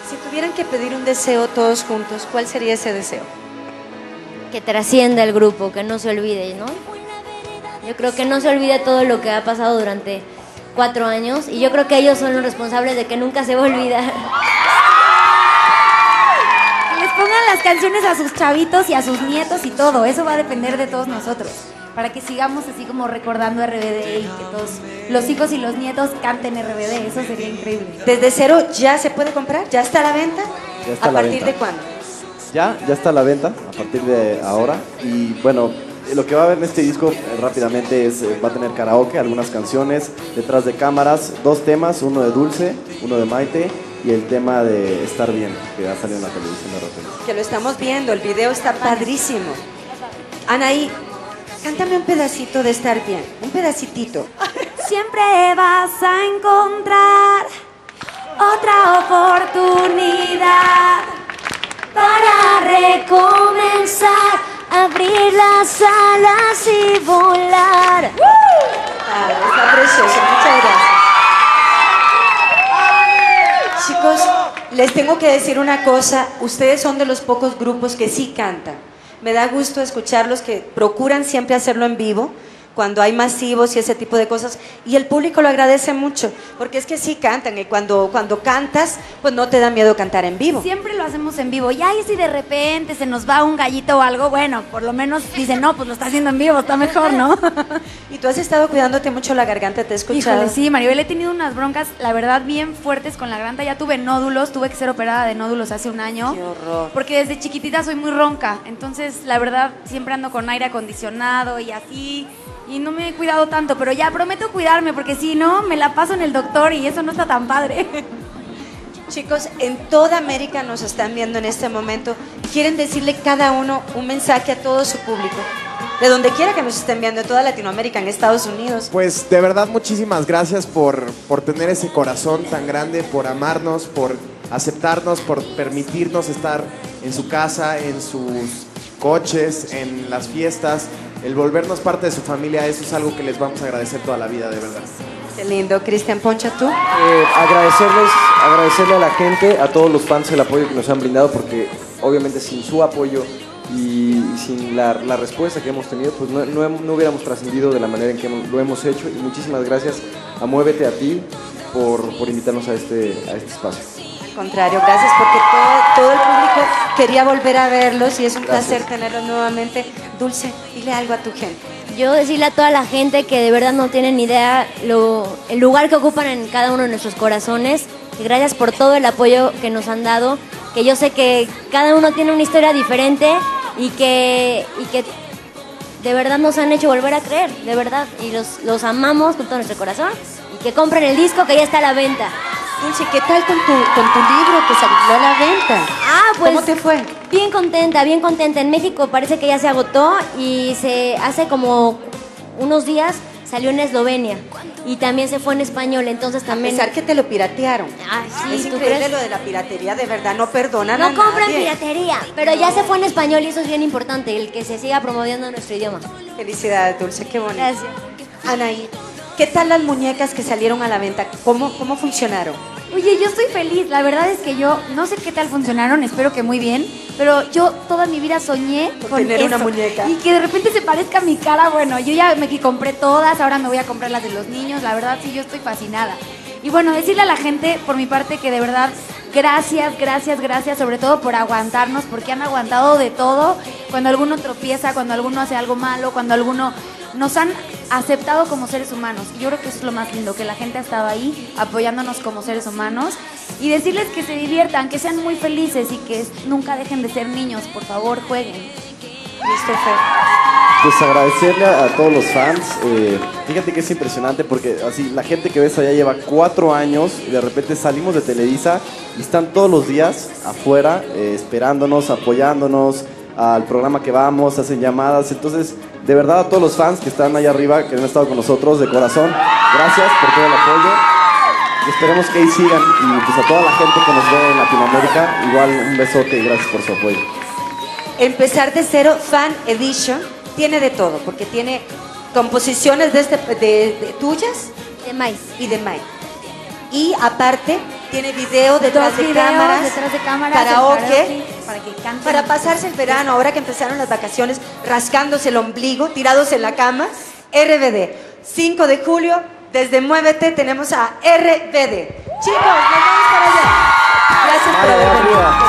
Si tuvieran que pedir un deseo todos juntos, ¿cuál sería ese deseo? Que trascienda el grupo, que no se olvide, ¿no? Yo creo que no se olvide todo lo que ha pasado durante 4 años y yo creo que ellos son los responsables de que nunca se va a olvidar. Que les pongan las canciones a sus chavitos y a sus nietos y todo, eso va a depender de todos nosotros, para que sigamos así como recordando RBD y que todos los hijos y los nietos canten RBD, eso sería increíble. ¿Desde cero ya se puede comprar? ¿Ya está a la venta? Ya está ¿A a la partir venta. de cuándo? Ya está a la venta a partir de ahora. Y bueno, lo que va a haber en este disco rápidamente es, va a tener karaoke, algunas canciones, detrás de cámaras, 2 temas, uno de Dulce, uno de Maite y el tema de Estar Bien, que va a salir en la televisión de repente. Que lo estamos viendo, el video está padrísimo. Anaí, cántame un pedacito de Estar Bien, un pedacitito. Siempre vas a encontrar otra oportunidad Para recomenzar, abrir las alas y volar. Está precioso, muchas gracias. Chicos, les tengo que decir una cosa, ustedes son de los pocos grupos que sí cantan. Me da gusto escucharlos que procuran siempre hacerlo en vivo, cuando hay masivos y ese tipo de cosas, y el público lo agradece mucho, porque es que sí cantan, y cuando cantas, pues no te da miedo cantar en vivo. Siempre lo hacemos en vivo. Y ahí si de repente se nos va un gallito o algo, bueno, por lo menos dicen, no, pues lo está haciendo en vivo, está mejor, ¿no? Y tú has estado cuidándote mucho la garganta, te he escuchado. Híjole, sí, Maribel, he tenido unas broncas, la verdad, bien fuertes con la garganta. Ya tuve nódulos, tuve que ser operada de nódulos hace un año. Qué horror. Porque desde chiquitita soy muy ronca. Entonces, la verdad, siempre ando con aire acondicionado y así. Y no me he cuidado tanto, pero ya prometo cuidarme, porque si no, me la paso en el doctor y eso no está tan padre. Chicos, en toda América nos están viendo en este momento. Quieren decirle cada uno un mensaje a todo su público. De donde quiera que nos estén viendo, en toda Latinoamérica, en Estados Unidos. Pues de verdad muchísimas gracias por tener ese corazón tan grande, por amarnos, por aceptarnos, por permitirnos estar en su casa, en sus coches, en las fiestas. El volvernos parte de su familia, eso es algo que les vamos a agradecer toda la vida, de verdad. Qué lindo. Cristian Poncha, ¿tú? Agradecerle a la gente, a todos los fans el apoyo que nos han brindado, porque obviamente sin su apoyo y sin la respuesta que hemos tenido, pues no hubiéramos trascendido de la manera en que lo hemos hecho. Y muchísimas gracias a Muévete, a ti, por invitarnos a este espacio. Al contrario, gracias porque todo el público quería volver a verlos y es un placer tenerlos nuevamente. Dulce, dile algo a tu gente. Yo decirle a toda la gente que de verdad no tienen ni idea el lugar que ocupan en cada uno de nuestros corazones, que gracias por todo el apoyo que nos han dado, que yo sé que cada uno tiene una historia diferente y que de verdad nos han hecho volver a creer, de verdad, y los amamos con todo nuestro corazón, y que compren el disco que ya está a la venta. Dulce, ¿qué tal con tu libro que salió a la venta? Pues ¿Cómo te fue? Bien contenta, bien contenta. En México parece que ya se agotó y hace como unos días salió en Eslovenia y también se fue en español, entonces también... A pesar que te lo piratearon. Ay, sí, Es ¿tú increíble crees? lo de la piratería, de verdad, no perdonan a No compren nadie. piratería, pero ya se fue en español y eso es bien importante, el que se siga promoviendo nuestro idioma. Felicidades, Dulce, qué bonito. Gracias. Anaí, ¿qué tal las muñecas que salieron a la venta? ¿Cómo funcionaron? Oye, yo estoy feliz. La verdad es que yo no sé qué tal funcionaron, espero que muy bien, pero yo toda mi vida soñé con tener eso. una muñeca. Y que de repente se parezca a mi cara. Bueno, yo ya me compré todas, ahora me voy a comprar las de los niños. La verdad, sí, yo estoy fascinada. Y bueno, decirle a la gente, por mi parte, que de verdad, gracias, sobre todo por aguantarnos, porque han aguantado de todo. Cuando alguno tropieza, cuando alguno hace algo malo, cuando alguno... Nos han aceptado como seres humanos. Y yo creo que eso es lo más lindo, que la gente ha estado ahí apoyándonos como seres humanos. Y decirles que se diviertan, que sean muy felices y que nunca dejen de ser niños. Por favor, jueguen. Christopher. Pues agradecerle a todos los fans. Fíjate que es impresionante porque así la gente que ves allá lleva 4 años y de repente salimos de Televisa y están todos los días afuera esperándonos, apoyándonos al programa que vamos, hacen llamadas. Entonces, de verdad a todos los fans que están allá arriba, que han estado con nosotros, de corazón, gracias por todo el apoyo. Y esperemos que ahí sigan. Y pues a toda la gente que nos ve en Latinoamérica, igual un besote y gracias por su apoyo. Empezar de cero, Fan Edition, tiene de todo, porque tiene composiciones de tuyas De maíz. y de Mike. Y aparte, tiene video detrás de cámaras, karaoke, para que canten. para pasarse el verano, ahora que empezaron las vacaciones, rascándose el ombligo, tirados en la cama. RBD, 5 de julio, desde Muévete tenemos a RBD. Chicos, nos vemos para allá. Gracias por haber venido.